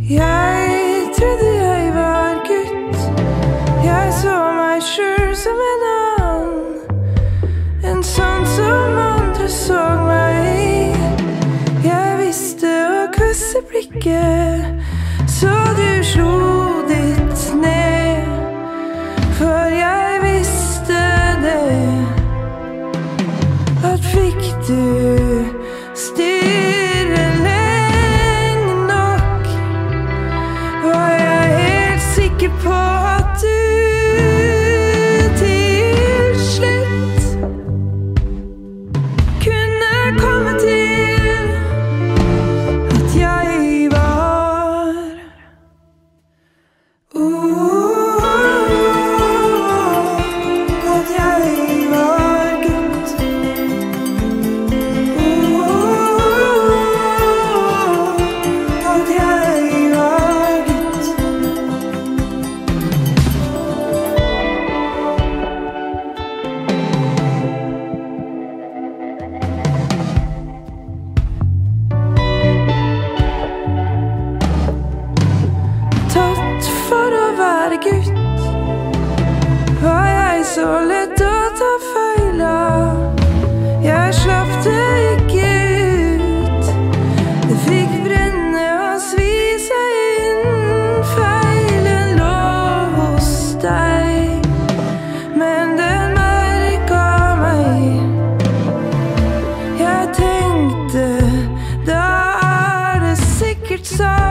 Jeg trodde jeg var gutt. Jeg så meg selv som en annen, en sånn som andre så meg. Jeg visste å kvesse blikket, så du slo ditt ned. For jeg visste det, at fikk du stirre lenge nok, var jeg helt sikker på at du til slutt kunne komme til at jeg var at jeg var gutt. At jeg var gutt. Tatt for å være gutt, var jeg så lett å ta feil av. Jeg slapp det ikke ut. Det fikk brenne og svi seg inn. Feilen lå hos deg, men den merket meg. Jeg tenkte, da er det sikkert sant.